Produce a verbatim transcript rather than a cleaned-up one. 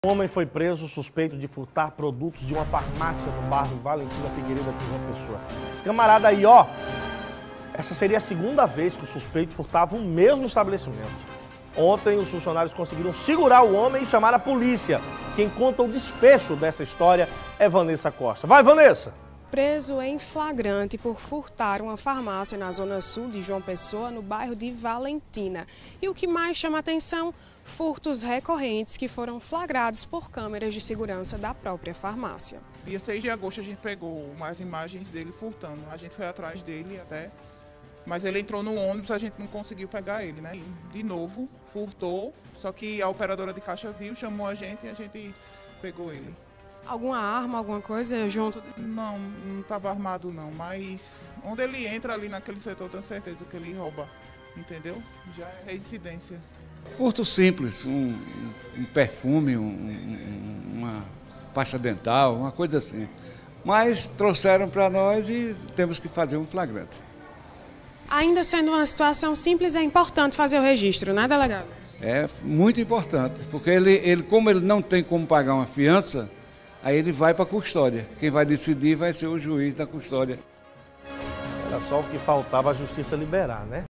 Um homem foi preso suspeito de furtar produtos de uma farmácia no bairro Valentina Figueiredo, aqui em João Pessoa. Esse camarada aí, ó, essa seria a segunda vez que o suspeito furtava o mesmo estabelecimento. Ontem, os funcionários conseguiram segurar o homem e chamar a polícia. Quem conta o desfecho dessa história é Vanessa Costa. Vai, Vanessa! Preso em flagrante por furtar uma farmácia na zona sul de João Pessoa, no bairro de Valentina. E o que mais chama a atenção? Furtos recorrentes que foram flagrados por câmeras de segurança da própria farmácia. Dia seis de agosto a gente pegou umas imagens dele furtando. A gente foi atrás dele até, mas ele entrou no ônibus, a gente não conseguiu pegar ele, né? E, de novo, furtou, só que a operadora de caixa viu, chamou a gente e a gente pegou ele. Alguma arma, alguma coisa junto? Não, não estava armado não, mas onde ele entra ali naquele setor, eu tenho certeza que ele rouba, entendeu? Já é residência. Furto simples, um, um perfume, um, um, uma pasta dental, uma coisa assim. Mas trouxeram para nós e temos que fazer um flagrante. Ainda sendo uma situação simples, é importante fazer o registro, né, delegado? É muito importante, porque ele, ele, como ele não tem como pagar uma fiança, aí ele vai para a custódia. Quem vai decidir vai ser o juiz da custódia. Era só o que faltava a justiça liberar, né?